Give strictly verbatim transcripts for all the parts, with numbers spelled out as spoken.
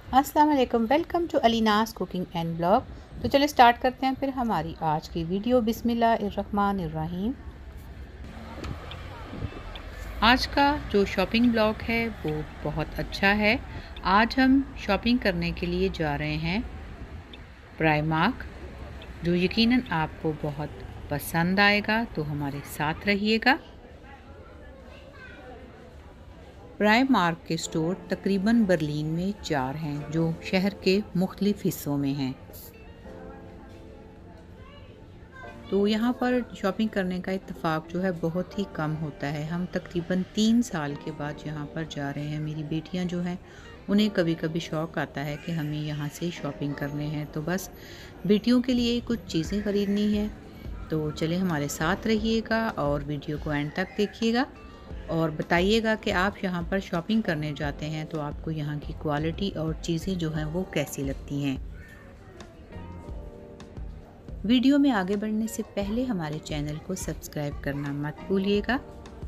अस्सलाम वालेकुम, welcome to Alina's cooking and blog. तो चलिए स्टार्ट करते हैं फिर हमारी आज की वीडियो। बिस्मिल्लाहिर्रहमानिर्रहीम। आज का जो शॉपिंग ब्लॉग है वो बहुत अच्छा है। आज हम शॉपिंग करने के लिए जा रहे हैं प्राइमार्क, जो यकीनन आपको बहुत पसंद आएगा, तो हमारे साथ रहिएगा। प्राइमार्क के स्टोर तकरीबन बर्लिन में चार हैं, जो शहर के मुख्तलिफ हिस्सों में हैं। तो यहाँ पर शॉपिंग करने का इत्तेफाक जो है बहुत ही कम होता है। हम तकरीबन तीन साल के बाद यहाँ पर जा रहे हैं। मेरी बेटियाँ जो हैं उन्हें कभी कभी शौक़ आता है कि हमें यहाँ से शॉपिंग करने हैं, तो बस बेटियों के लिए कुछ चीज़ें ख़रीदनी है। तो चले हमारे साथ रहिएगा और वीडियो को एंड तक देखिएगा और बताइएगा कि आप यहाँ पर शॉपिंग करने जाते हैं तो आपको यहाँ की क्वालिटी और चीज़ें जो हैं वो कैसी लगती हैं। वीडियो में आगे बढ़ने से पहले हमारे चैनल को सब्सक्राइब करना मत भूलिएगा।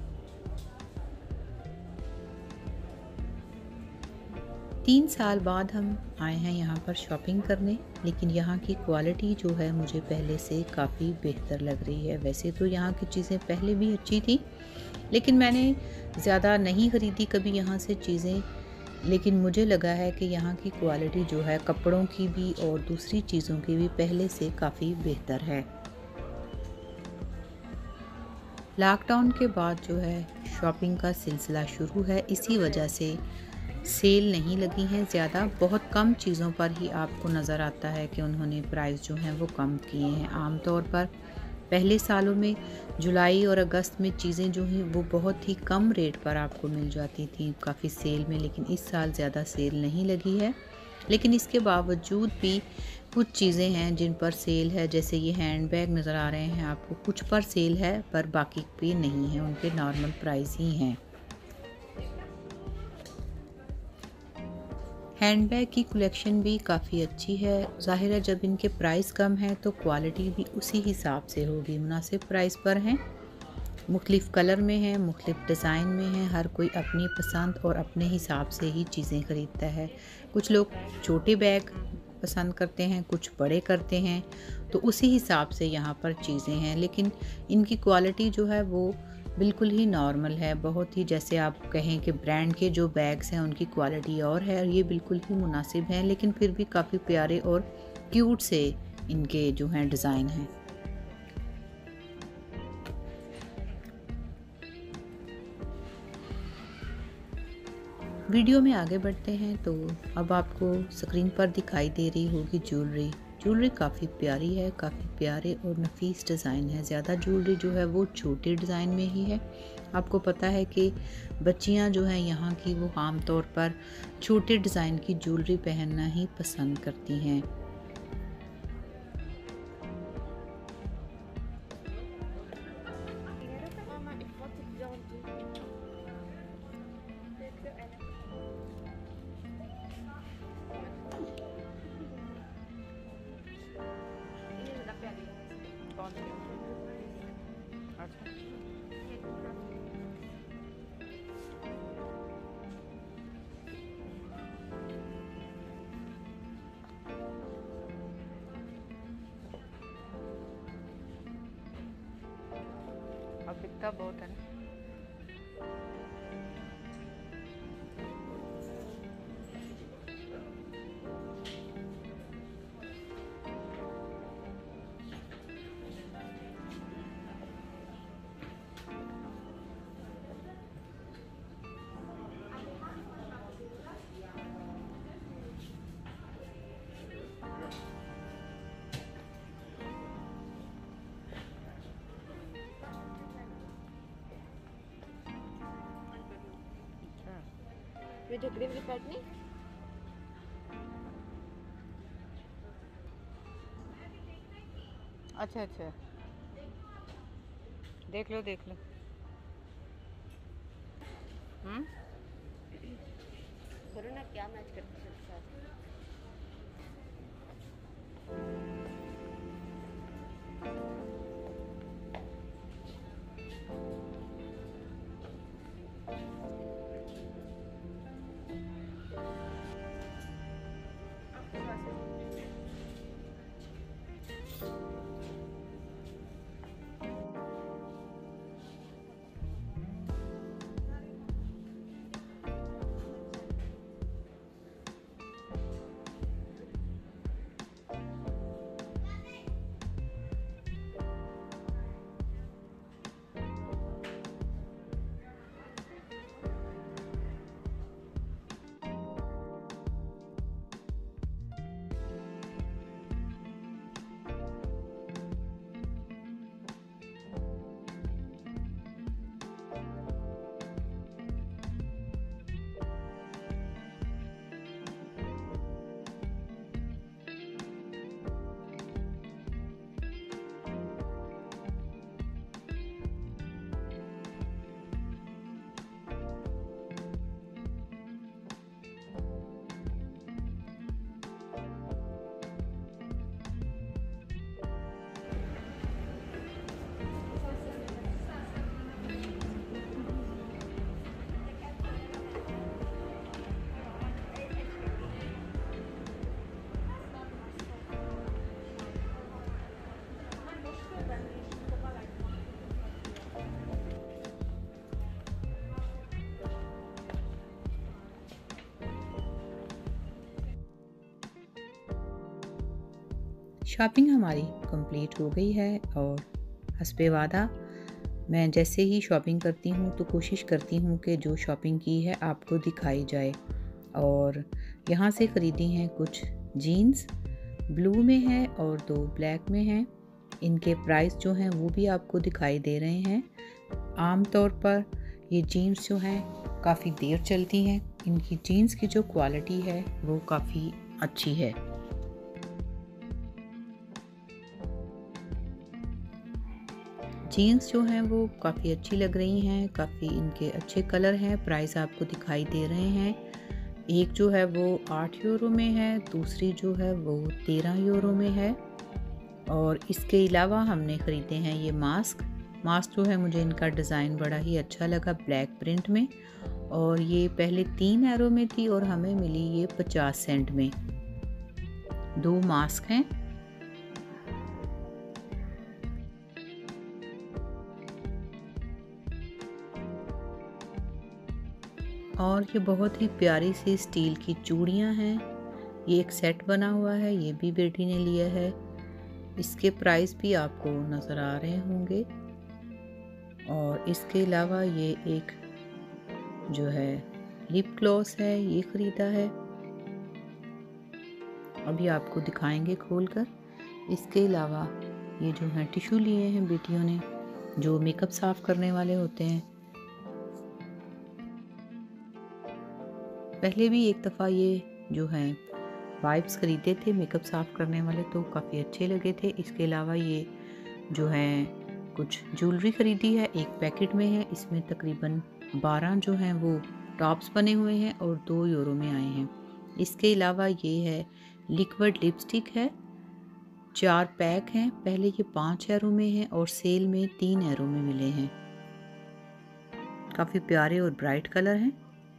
तीन साल बाद हम आए हैं यहाँ पर शॉपिंग करने, लेकिन यहाँ की क्वालिटी जो है मुझे पहले से काफ़ी बेहतर लग रही है। वैसे तो यहाँ की चीज़ें पहले भी अच्छी थी, लेकिन मैंने ज़्यादा नहीं ख़रीदी कभी यहाँ से चीज़ें, लेकिन मुझे लगा है कि यहाँ की क्वालिटी जो है कपड़ों की भी और दूसरी चीज़ों की भी पहले से काफ़ी बेहतर है। लॉकडाउन के बाद जो है शॉपिंग का सिलसिला शुरू है, इसी वजह से सेल नहीं लगी हैं ज़्यादा। बहुत कम चीज़ों पर ही आपको नज़र आता है कि उन्होंने प्राइस जो हैं वो कम किए हैं। आम तौर पर पहले सालों में जुलाई और अगस्त में चीज़ें जो हैं वो बहुत ही कम रेट पर आपको मिल जाती थी, काफ़ी सेल में, लेकिन इस साल ज़्यादा सेल नहीं लगी है। लेकिन इसके बावजूद भी कुछ चीज़ें हैं जिन पर सेल है, जैसे ये हैंड बैग नज़र आ रहे हैं आपको, कुछ पर सेल है पर बाकी पे नहीं है, उनके नॉर्मल प्राइस ही हैं। हैंडबैग की कलेक्शन भी काफ़ी अच्छी है। ज़ाहिर है जब इनके प्राइस कम है तो क्वालिटी भी उसी हिसाब से होगी। मुनासिब प्राइस पर हैं, मुख्तलिफ़ कलर में हैं, मुख्तलिफ़ डिज़ाइन में हैं। हर कोई अपनी पसंद और अपने हिसाब से ही चीज़ें ख़रीदता है। कुछ लोग छोटे बैग पसंद करते हैं, कुछ बड़े करते हैं, तो उसी हिसाब से यहाँ पर चीज़ें हैं। लेकिन इनकी क्वालिटी जो है वो बिल्कुल ही नॉर्मल है, बहुत ही, जैसे आप कहें कि ब्रांड के जो बैग्स हैं उनकी क्वालिटी और है, और ये बिल्कुल ही मुनासिब हैं, लेकिन फिर भी काफ़ी प्यारे और क्यूट से इनके जो हैं डिज़ाइन हैं। वीडियो में आगे बढ़ते हैं तो अब आपको स्क्रीन पर दिखाई दे रही होगी ज्वेलरी। ज्वेलरी काफ़ी प्यारी है, काफ़ी प्यारे और नफीस डिज़ाइन है। ज़्यादा ज्वेलरी जो है वो छोटे डिज़ाइन में ही है। आपको पता है कि बच्चियां जो हैं यहाँ की वो आम तौर पर छोटे डिज़ाइन की ज्वेलरी पहनना ही पसंद करती हैं। अब दिखता बहुत है ना। वीडियो डिलीवरी पैड नहीं। अच्छा अच्छा, देख लो देख लो। हम्म करो ना, क्या मैच करते हैं साथ। शॉपिंग हमारी कंप्लीट हो गई है और हस्बे वादा मैं जैसे ही शॉपिंग करती हूँ तो कोशिश करती हूँ कि जो शॉपिंग की है आपको दिखाई जाए। और यहाँ से ख़रीदी हैं कुछ जीन्स, ब्लू में है और दो ब्लैक में हैं। इनके प्राइस जो हैं वो भी आपको दिखाई दे रहे हैं। आम तौर पर ये जीन्स जो हैं काफ़ी देर चलती हैं। इनकी जीन्स की जो क्वालिटी है वो काफ़ी अच्छी है। जीन्स जो हैं वो काफ़ी अच्छी लग रही हैं, काफ़ी इनके अच्छे कलर हैं। प्राइस आपको दिखाई दे रहे हैं। एक जो है वो आठ यूरो में है, दूसरी जो है वो तेरह यूरो में है। और इसके अलावा हमने ख़रीदे हैं ये मास्क। मास्क जो है मुझे इनका डिज़ाइन बड़ा ही अच्छा लगा ब्लैक प्रिंट में, और ये पहले तीन यूरो में थी और हमें मिली ये पचास सेंट में। दो मास्क हैं। और ये बहुत ही प्यारी सी स्टील की चूड़ियाँ हैं। ये एक सेट बना हुआ है, ये भी बेटी ने लिया है। इसके प्राइस भी आपको नज़र आ रहे होंगे। और इसके अलावा ये एक जो है लिप ग्लॉस है, ये ख़रीदा है, अभी आपको दिखाएंगे खोलकर। इसके अलावा ये जो है टिश्यू लिए हैं बेटियों ने, जो मेकअप साफ़ करने वाले होते हैं। पहले भी एक दफ़ा ये जो है वाइप्स ख़रीदे थे मेकअप साफ़ करने वाले, तो काफ़ी अच्छे लगे थे। इसके अलावा ये जो है कुछ ज्वेलरी ख़रीदी है, एक पैकेट में है। इसमें तकरीबन बारह जो हैं वो टॉप्स बने हुए हैं और दो यूरो में आए हैं। इसके अलावा ये है लिक्विड लिपस्टिक है, चार पैक हैं। पहले ये पाँच यूरो में है और सेल में तीन यूरो में मिले हैं। काफ़ी प्यारे और ब्राइट कलर हैं।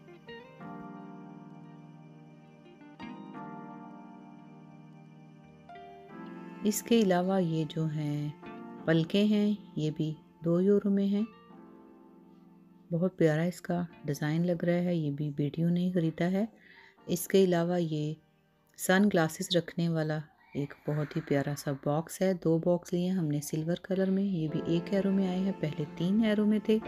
इसके अलावा ये जो हैं पलके हैं, ये भी दो यूरो में हैं। बहुत प्यारा इसका डिज़ाइन लग रहा है, ये भी बेटियों ने ही ख़रीदा है। इसके अलावा ये सन ग्लासेस रखने वाला एक बहुत ही प्यारा सा बॉक्स है। दो बॉक्स लिए हमने सिल्वर कलर में, ये भी एक यूरो में आए हैं, पहले तीन यूरो में थे।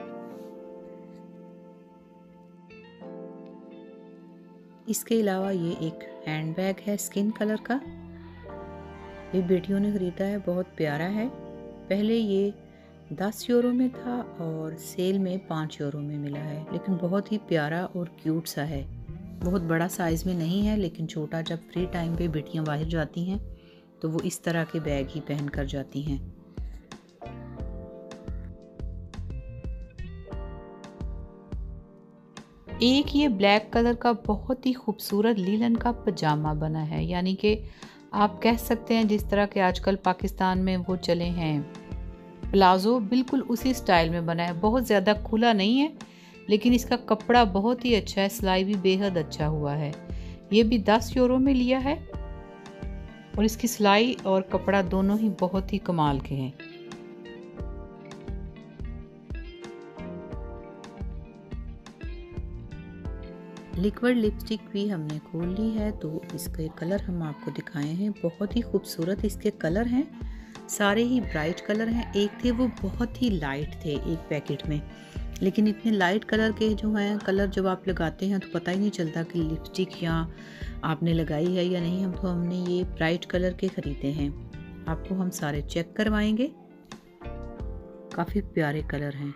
इसके अलावा ये एक हैंड बैग है स्किन कलर का, ये बेटियों ने ख़रीदा है, बहुत प्यारा है। पहले ये दस यूरो में था और सेल में पाँच यूरो में मिला है, लेकिन बहुत ही प्यारा और क्यूट सा है। बहुत बड़ा साइज़ में नहीं है, लेकिन छोटा, जब फ्री टाइम पे बेटियां बाहर जाती हैं तो वो इस तरह के बैग ही पहन कर जाती हैं। एक ये ब्लैक कलर का बहुत ही खूबसूरत लीलन का पजामा बना है, यानी कि आप कह सकते हैं जिस तरह के आजकल पाकिस्तान में वो चले हैं प्लाजो, बिल्कुल उसी स्टाइल में बना है। बहुत ज़्यादा खुला नहीं है, लेकिन इसका कपड़ा बहुत ही अच्छा है, सिलाई भी बेहद अच्छा हुआ है। ये भी दस यूरो में लिया है और इसकी सिलाई और कपड़ा दोनों ही बहुत ही कमाल के हैं। लिक्विड लिपस्टिक भी हमने खोल ली है, तो इसके कलर हम आपको दिखाए हैं। बहुत ही खूबसूरत इसके कलर हैं, सारे ही ब्राइट कलर हैं। एक थे वो बहुत ही लाइट थे एक पैकेट में, लेकिन इतने लाइट कलर के जो हैं कलर जब आप लगाते हैं तो पता ही नहीं चलता कि लिपस्टिक या आपने लगाई है या नहीं। हम तो हमने ये ब्राइट कलर के ख़रीदे हैं, आपको हम सारे चेक करवाएंगे। काफ़ी प्यारे कलर हैं।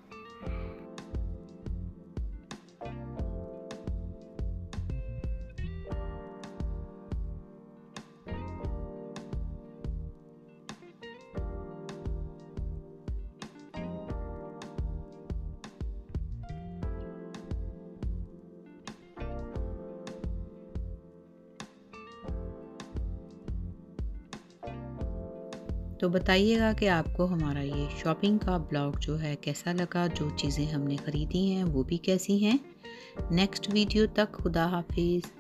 तो बताइएगा कि आपको हमारा ये शॉपिंग का ब्लॉग जो है कैसा लगा, जो चीज़ें हमने ख़रीदी हैं वो भी कैसी हैं। नेक्स्ट वीडियो तक खुदा हाफिज़।